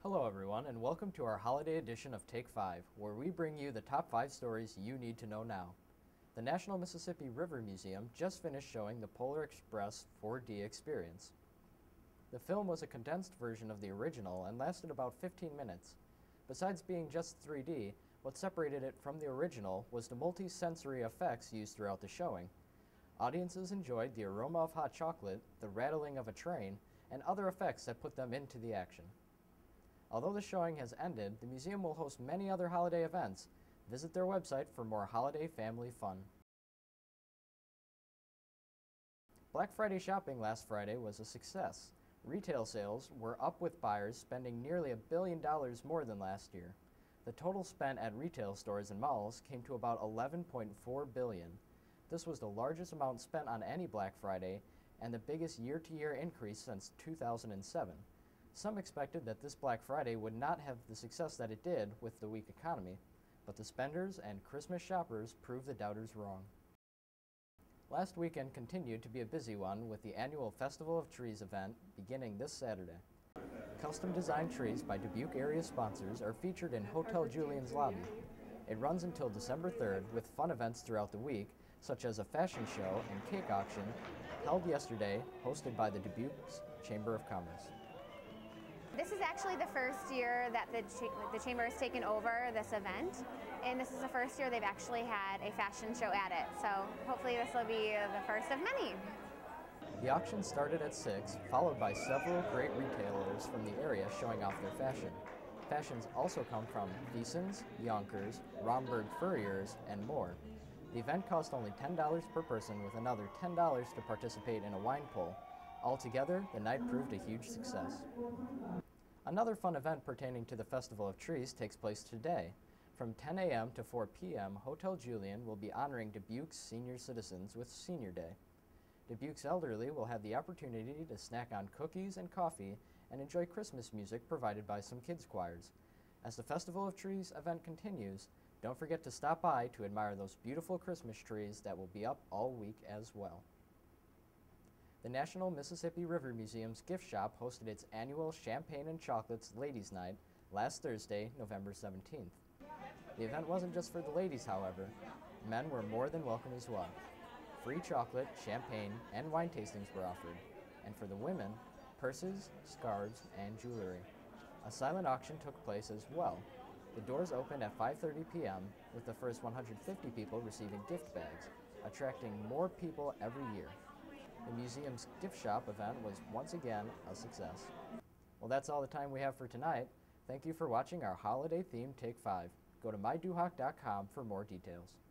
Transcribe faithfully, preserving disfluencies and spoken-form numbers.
Hello everyone, and welcome to our holiday edition of Take five, where we bring you the top five stories you need to know now. The National Mississippi River Museum just finished showing the Polar Express four D experience. The film was a condensed version of the original and lasted about fifteen minutes. Besides being just three D, what separated it from the original was the multi-sensory effects used throughout the showing. Audiences enjoyed the aroma of hot chocolate, the rattling of a train, and other effects that put them into the action. Although the showing has ended, the museum will host many other holiday events. Visit their website for more holiday family fun. Black Friday shopping last Friday was a success. Retail sales were up with buyers spending nearly a billion dollars more than last year. The total spent at retail stores and malls came to about eleven point four billion dollars. This was the largest amount spent on any Black Friday and the biggest year-to-year increase since two thousand seven. Some expected that this Black Friday would not have the success that it did with the weak economy, but the spenders and Christmas shoppers proved the doubters wrong. Last weekend continued to be a busy one with the annual Festival of Trees event beginning this Saturday. Custom-designed trees by Dubuque area sponsors are featured in Hotel Julien's lobby. It runs until December third with fun events throughout the week, such as a fashion show and cake auction held yesterday, hosted by the Dubuque's Chamber of Commerce. This is actually the first year that the, ch the Chamber has taken over this event, and this is the first year they've actually had a fashion show at it, so hopefully this will be the first of many. The auction started at six, followed by several great retailers from the area showing off their fashion. Fashions also come from Thiesen's, Yonkers, Romberg Furriers, and more. The event cost only ten dollars per person, with another ten dollars to participate in a wine pull. Altogether, the night proved a huge success. Another fun event pertaining to the Festival of Trees takes place today. From ten A M to four P M, Hotel Julien will be honoring Dubuque's senior citizens with Senior Day. Dubuque's elderly will have the opportunity to snack on cookies and coffee and enjoy Christmas music provided by some kids' choirs. As the Festival of Trees event continues, don't forget to stop by to admire those beautiful Christmas trees that will be up all week as well. The National Mississippi River Museum's gift shop hosted its annual Champagne and Chocolates Ladies' Night last Thursday, November seventeenth. The event wasn't just for the ladies, however. Men were more than welcome as well. Free chocolate, champagne, and wine tastings were offered, and for the women, purses, scarves, and jewelry. A silent auction took place as well. The doors opened at five thirty P M with the first one hundred fifty people receiving gift bags, attracting more people every year. The museum's gift shop event was once again a success. Well, that's all the time we have for tonight. Thank you for watching our holiday-themed Take five. Go to my duhawk dot com for more details.